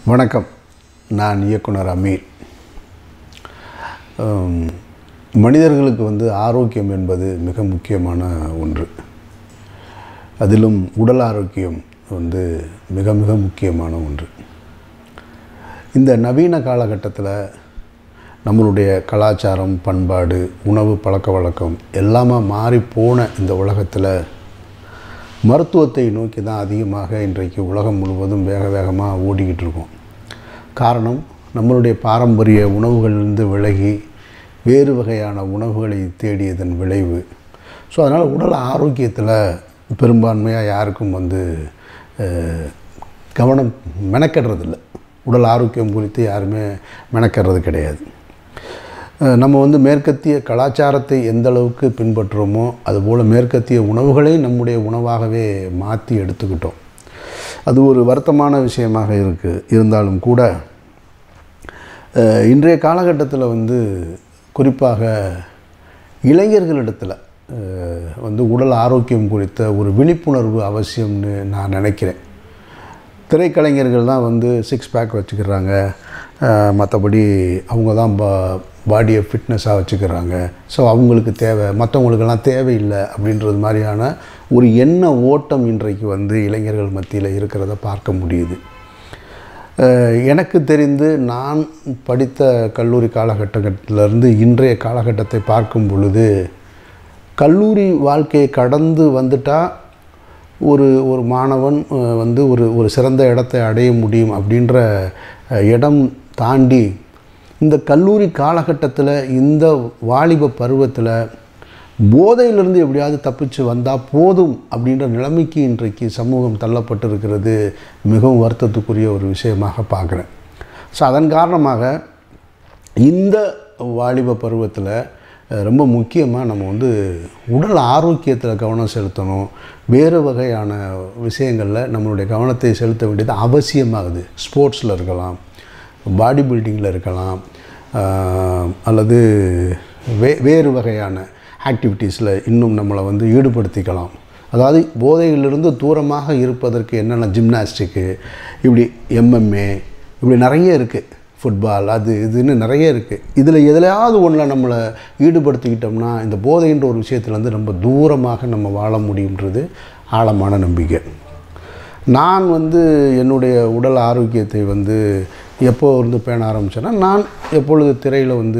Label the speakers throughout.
Speaker 1: வணக்கம். நான் இயக்குனர் அமீர். மனிதர்களுக்கு ஆரோக்கியம் என்பது மிக முக்கியமான ஒன்று. அதிலும் உடல் ஆரோக்கியம் மிக மிக முக்கியமான ஒன்று. இந்த நவீன காலகட்டத்தில் நம்மளுடைய கலாச்சாரம், பண்பாடு, உணவு பழக்க வழக்கம் எல்லாமே மாறிப்போன இந்த உலகத்தில் மருத்துவத்தை நோக்கி தான் அதிகமாக இன்றைக்கு உலகம் முழுவதும் வேக வேகமாக ஓடிக்கிட்டு இருக்கோம். காரணம், நம்மளுடைய பாரம்பரிய உணவுகளிலிருந்து விலகி வேறு வகையான உணவுகளை தேடியதன் விளைவு. ஸோ அதனால் உடல் ஆரோக்கியத்தில் பெரும்பான்மையாக யாருக்கும் கவனம் மெனக்கடுறதில்லை. உடல் ஆரோக்கியம் குறித்து யாருமே மெனக்கடுறது கிடையாது. நம்ம மேற்கத்திய கலாச்சாரத்தை எந்த அளவுக்கு பின்பற்றுறோமோ அதுபோல் மேற்கத்திய உணவுகளை நம்முடைய உணவாகவே மாற்றி எடுத்துக்கிட்டோம். அது ஒரு வருத்தமான விஷயமாக இருந்தாலும் கூட இன்றைய காலகட்டத்தில் குறிப்பாக இளைஞர்களிடத்தில் உடல் ஆரோக்கியம் குறித்த ஒரு விழிப்புணர்வு அவசியம்னு நான் நினைக்கிறேன். திரைக்கலைஞர்கள் தான் 6 பேக் வச்சுக்கிறாங்க, மற்றபடி அவங்க தான் பாடியை ஃபிட்னஸாக வச்சுக்கிறாங்க. ஸோ அவங்களுக்கு தேவை, மற்றவங்களுக்கெல்லாம் தேவையில்லை அப்படின்றது மாதிரியான ஒரு எண்ண ஓட்டம் இன்றைக்கு இளைஞர்கள் மத்தியில் இருக்கிறத பார்க்க முடியுது. எனக்கு தெரிந்து நான் படித்த கல்லூரி காலகட்டத்திலிருந்து இன்றைய காலகட்டத்தை பார்க்கும் பொழுது, கல்லூரி வாழ்க்கையை கடந்து வந்துட்டால் ஒரு மாணவன் ஒரு சிறந்த இடத்தை அடைய முடியும் அப்படின்ற இடம் தாண்டி இந்த கல்லூரி காலகட்டத்தில் இந்த வாலிப பருவத்தில் போதையிலிருந்து எப்படியாவது தப்பிச்சு வந்தால் போதும் அப்படின்ற நிலைமைக்கு இன்றைக்கு சமூகம் தள்ளப்பட்டிருக்கிறது மிகவும் வருத்தத்துக்குரிய ஒரு விஷயமாக பார்க்குறேன். ஸோ அதன் காரணமாக இந்த வாலிப பருவத்தில் ரொம்ப முக்கியமாக நம்ம உடல் ஆரோக்கியத்தில் கவனம் செலுத்தணும். வேறு வகையான விஷயங்களில் நம்மளுடைய கவனத்தை செலுத்த வேண்டியது அவசியமாகுது. ஸ்போர்ட்ஸில் இருக்கலாம், பாடி பில்டிங்கில் இருக்கலாம், அல்லது வேறு வகையான ஆக்டிவிட்டீஸில் இன்னும் நம்மளை ஈடுபடுத்திக்கலாம். அதாவது போதையிலிருந்து தூரமாக இருப்பதற்கு என்னென்ன ஜிம்னாஸ்டிக்கு, இப்படி MMA, இப்படி நிறைய இருக்குது, ஃபுட்பால், அது இதுன்னு நிறைய இருக்குது. இதில் எதுலையாவது ஒன்றில் நம்மளை ஈடுபடுத்திக்கிட்டோம்னா இந்த போதைன்ற ஒரு விஷயத்துலேருந்து ரொம்ப தூரமாக நம்ம வாழ முடியுன்றது ஆழமான நம்பிக்கை. நான் என்னுடைய உடல் ஆரோக்கியத்தை எப்போ பேண ஆரம்பித்தேன்னா, நான் எப்பொழுது திரையில்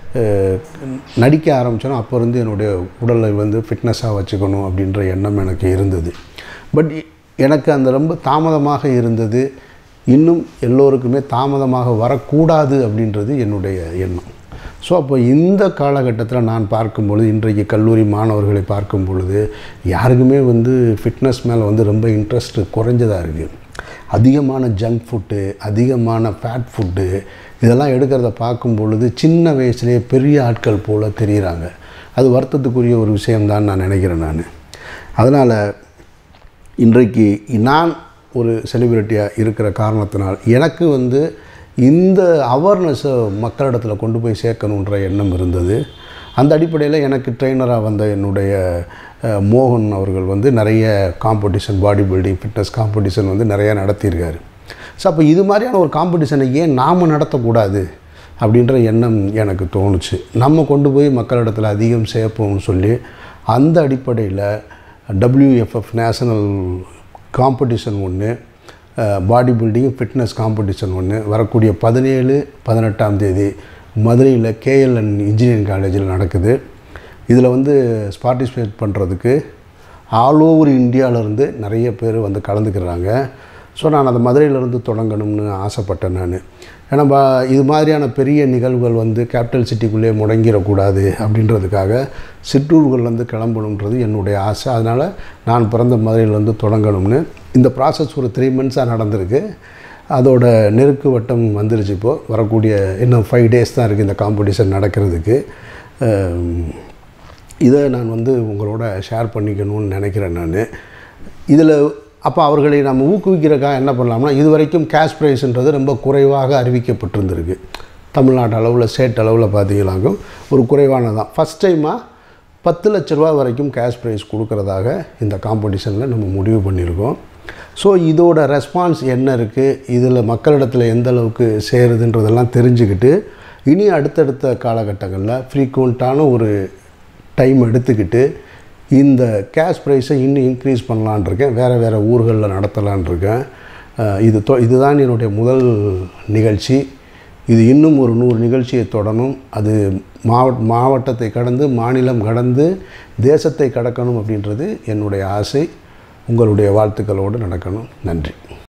Speaker 1: நடிக்க ஆரம்பித்தேனோ அப்போ என்னுடைய உடலை ஃபிட்னஸாக வச்சுக்கணும் அப்படின்ற எண்ணம் எனக்கு இருந்தது. பட் எனக்கு அந்த ரொம்ப தாமதமாக இருந்தது. இன்னும் எல்லோருக்குமே தாமதமாக வரக்கூடாது அப்படின்றது என்னுடைய எண்ணம். ஸோ அப்போ இந்த காலகட்டத்தில் நான் பார்க்கும்பொழுது, இன்றைக்கு கல்லூரி மாணவர்களை பார்க்கும் பொழுது யாருக்குமே ஃபிட்னஸ் மேலே ரொம்ப இன்ட்ரெஸ்ட் குறைஞ்சதாக இருக்குது. அதிகமான ஜங்க் ஃபுட்டு, அதிகமான ஃபேட் ஃபுட்டு இதெல்லாம் எடுக்கிறத பார்க்கும் பொழுது சின்ன வயசுலேயே பெரிய ஆட்கள் போல் தெரிகிறாங்க. அது வருத்தத்துக்குரிய ஒரு விஷயம்தான் நான் நினைக்கிறேன். அதனால் இன்றைக்கு நான் ஒரு செலிப்ரிட்டியாக இருக்கிற காரணத்தினால் எனக்கு இந்த அவேர்னஸை மக்களிடத்தில் கொண்டு போய் சேர்க்கணுன்ற எண்ணம் இருந்தது. அந்த அடிப்படையில் எனக்கு ட்ரெயினராக வந்த என்னுடைய மோகன் அவர்கள் நிறைய competition, body building, fitness competition நிறையா நடத்தியிருக்காரு. ஸோ அப்போ இது மாதிரியான ஒரு காம்படிஷனை ஏன் நாம் நடத்தக்கூடாது அப்படின்ற எண்ணம் எனக்கு தோணுச்சு. நம்ம கொண்டு போய் மக்களிடத்தில் அதிகம் சேர்ப்போம்னு சொல்லி அந்த அடிப்படையில் WFF நேஷனல் காம்படிஷன் ஒன்று, பாடி பில்டிங் ஃபிட்னஸ் காம்படிஷன் ஒன்று வரக்கூடிய 17, 18ஆம் தேதி மதுரையில் KLN இன்ஜினியரிங் காலேஜில் நடக்குது. இதில் பார்ட்டிசிபேட் பண்ணுறதுக்கு ஆல் ஓவர் இந்தியாவிலேருந்து நிறைய பேர் கலந்துக்கிறாங்க. ஸோ நான் அந்த மதுரையிலேருந்து தொடங்கணும்னு ஆசைப்பட்டேன் நான். ஏன்னா இது மாதிரியான பெரிய நிகழ்வுகள் கேபிட்டல் சிட்டிக்குள்ளே முடங்கிடக்கூடாது அப்படின்றதுக்காக சிற்றூர்கள்லேருந்து கிளம்பணுன்றது என்னுடைய ஆசை. அதனால் நான் பிறந்த மதுரையிலேருந்து தொடங்கணும்னு இந்த ப்ராசஸ் ஒரு 3 மந்த்ஸாக நடந்திருக்கு. அதோட நெருக்கு வட்டம் வந்துருச்சு. இப்போது வரக்கூடிய இன்னும் 5 days தான் இருக்குது இந்த காம்படிஷன் நடக்கிறதுக்கு. இதை நான் உங்களோட ஷேர் பண்ணிக்கணும்னு நினைக்கிறேன் நான். இதில் அப்போ அவர்களை நம்ம ஊக்குவிக்கிறதுக்காக என்ன பண்ணலாம்னா, இது வரைக்கும் கேஷ் ப்ரைஸ்ன்றது ரொம்ப குறைவாக அறிவிக்கப்பட்டிருந்திருக்கு. தமிழ்நாட்டு அளவில், ஸ்டேட் அளவில் பார்த்தீங்கன்னாக்கும் ஒரு குறைவானதான். ஃபஸ்ட் டைமாக 10 லட்ச ரூபா வரைக்கும் கேஷ் ப்ரைஸ் கொடுக்குறதாக இந்த காம்படிஷனில் நம்ம முடிவு பண்ணியிருக்கோம். ஸோ இதோட ரெஸ்பான்ஸ் என்ன இருக்குது, இதில் மக்களிடத்தில் எந்த அளவுக்கு சேருதுன்றதெல்லாம் தெரிஞ்சுக்கிட்டு இனி அடுத்தடுத்த காலகட்டங்களில் ஃப்ரீக்வெண்ட்டான ஒரு டைம் எடுத்துக்கிட்டு இந்த கேஷ் ப்ரைஸை இன்னும் இன்க்ரீஸ் பண்ணலான் இருக்கேன். வேறு ஊர்களில் நடத்தலான் இருக்கேன். இதுதான் என்னுடைய முதல் நிகழ்ச்சி. இது இன்னும் ஒரு 100 நிகழ்ச்சியை தொடரும். அது மாவட்டத்தை கடந்து, மாநிலம் கடந்து, தேசத்தை கடக்கணும் அப்படின்றது என்னுடைய ஆசை. உங்களுடைய வாழ்த்துக்களோடு நடக்கணும். நன்றி.